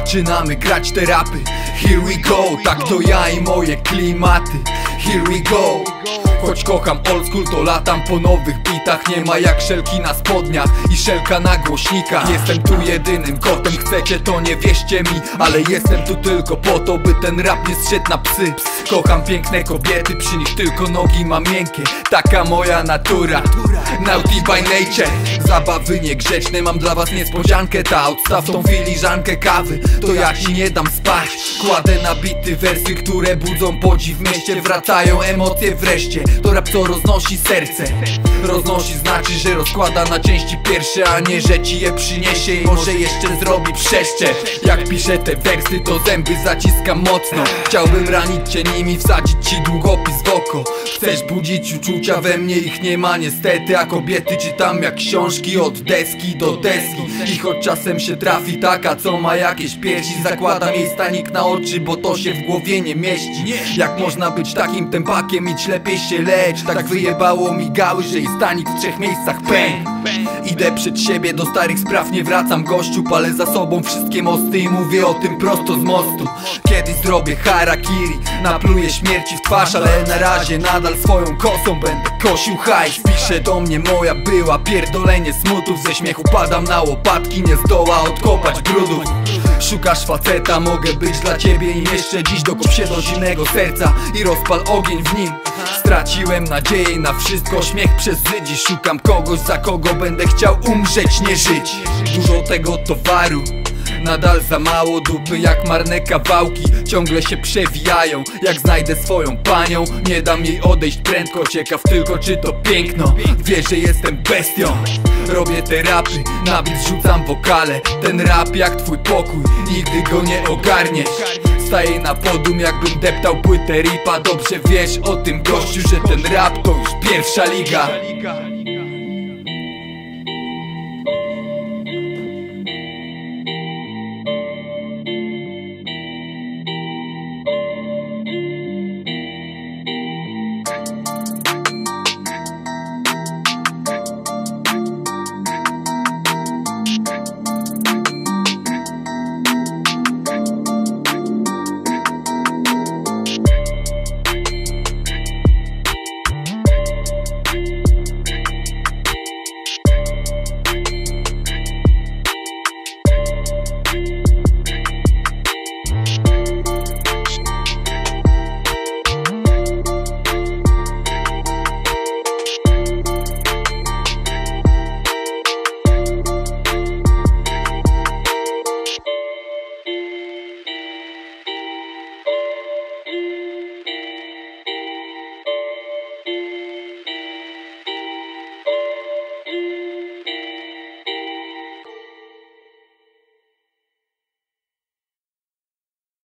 zaczynamy grać te rapy. Here we go, tak to ja i moje klimaty. Here we go. Choć kocham old school, to latam po nowych bitach. Nie ma jak szelki na spodniach i szelka na głośnikach. Jestem tu jedynym kotem, chcecie to nie wierzcie mi, ale jestem tu tylko po to, by ten rap nie zszedł na psy. Kocham piękne kobiety, przy nich tylko nogi mam miękkie. Taka moja natura, naughty by nature. Zabawy niegrzeczne, mam dla was niespodziankę. Ta odstaw tą filiżankę kawy, to ja ci nie dam spać. Kładę na bity wersy, które budzą podziw w mieście. Wracają emocje wreszcie, to rap co roznosi serce. Roznosi znaczy, że rozkłada na części pierwsze, a nie, że ci je przyniesie i może jeszcze zrobi przeszcze. Jak piszę te wersy, to zęby zaciskam mocno. Chciałbym ranić cię nimi, wsadzić ci długopis w oko. Chcesz budzić uczucia, we mnie ich nie ma niestety. A kobiety czytam jak książki, od deski do deski. I choć czasem się trafi taka, co ma jakieś piersi, zakładam jej stanik na oczy, bo to się w głowie nie mieści. Jak można być takim tempakiem, idź lepiej się lecz. Tak wyjebało mi gały, że i stanik w 3 miejscach pęk. Idę przed siebie, do starych spraw nie wracam gościu. Palę za sobą wszystkie mosty i mówię o tym prosto z mostu. Kiedyś zrobię harakiri, napluję śmierci w twarz, ale na razie nadal swoją kosą będę kosił hajs. Pisze do mnie moja była, pierdolenie smutów. Ze śmiechu padam na łopatki, nie zdoła odkopać brudów. Szukasz faceta, mogę być dla ciebie i jeszcze dziś. Dokop się do zimnego serca i rozpal ogień w nim. Straciłem nadzieję na wszystko, śmiech przez zydzi. Szukam kogoś, za kogo będę chciał umrzeć, nie żyć. Dużo tego towaru, nadal za mało. Dupy jak marne kawałki ciągle się przewijają. Jak znajdę swoją panią, nie dam jej odejść prędko. Ciekaw tylko, czy to piękno wie, że jestem bestią. Robię te rapy, na beat rzucam wokale. Ten rap jak twój pokój, nigdy go nie ogarniesz. Staję na podium, jakbym deptał płytę ripa. Dobrze wiesz o tym gościu, że ten rap to już pierwsza liga.